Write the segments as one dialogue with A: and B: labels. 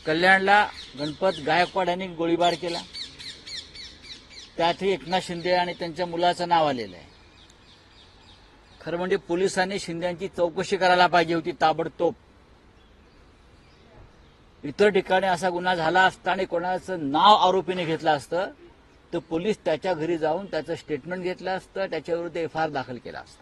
A: कल्याणला गणपत गायकवाड यांनी गोळीबार केला. त्यातही एकनाथ शिंदे आणि त्यांच्या मुलाचं नाव आलेलं आहे. खरं म्हणजे पोलिसांनी शिंदेची चौकशी करायला पाहिजे होती ताबडतोब. इतर ठिकाणी असा गुन्हा झाला असता आणि कोणाचं नाव आरोपीने घेतलं असतं तर पोलीस त्याच्या घरी जाऊन त्याचं स्टेटमेंट घेतलं असतं, त्याच्याविरुद्ध एफआयआर दाखल केला असता.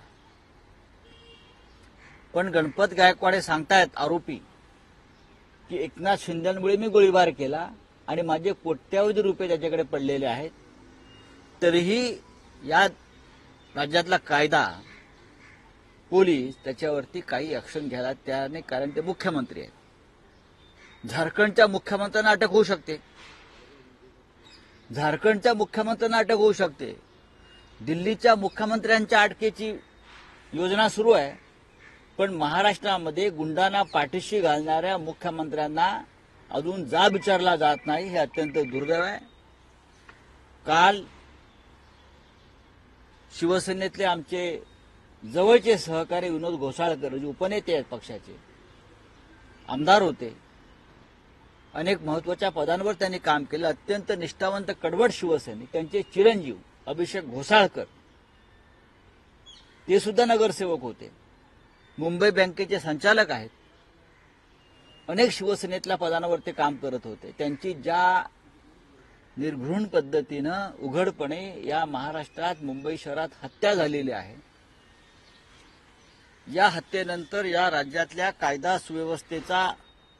A: पण गणपत गायकवाड सांगतायत आरोपी की एकनाथ शिंदेमुळे मी गोळीबार केला आणि माझे कोट्यावधी रुपये त्याच्याकडे पडलेले आहेत. तरीही या राज्यातला कायदा पोलीस त्याच्यावरती काही ऍक्शन घ्यायला तयार नाही, कारण ते मुख्यमंत्री आहेत. झारखंडच्या मुख्यमंत्र्यांना अटक होऊ शकते, झारखंडच्या मुख्यमंत्र्यांना अटक होऊ शकते, दिल्लीच्या मुख्यमंत्र्यांच्या अटकेची योजना सुरू आहे. पण महाराष्ट्रामध्ये गुंडांना पाठीशी घालणाऱ्या मुख्यमंत्र्यांना अजून जाब विचारला जात नाही, हे अत्यंत दुर्दैव आहे. काल शिवसेनेतले आमचे जवळचे सहकारी विनोद घोसाळकर, जे उपनेते आहेत पक्षाचे, आमदार होते, अनेक महत्वाच्या पदांवर त्यांनी काम केलं, अत्यंत निष्ठावंत कडवट शिवसैनिक, त्यांचे चिरंजीव अभिषेक घोसाळकर ते सुद्धा नगरसेवक होते, मुंबई बँकेचे संचालक आहेत, अनेक शिवसेनेतल्या पदांवर ते काम करत होते. त्यांची ज्या निर्घृण पद्धतीनं उघडपणे या महाराष्ट्रात मुंबई शहरात हत्या झालेली आहे, या हत्येनंतर या राज्यातल्या कायदा सुव्यवस्थेचा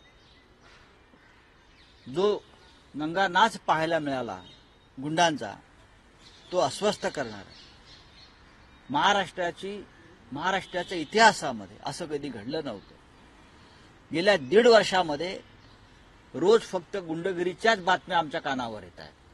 A: जो नंगा नाच पाहायला मिळाला गुंडांचा, तो अस्वस्थ करणार. महाराष्ट्राच्या इतिहासामध्ये असं कधी घडलं नव्हतं. गेल्या 1.5 वर्षामध्ये रोज फक्त गुंडगिरीच्याच बातम्या आमच्या कानावर येत आहेत.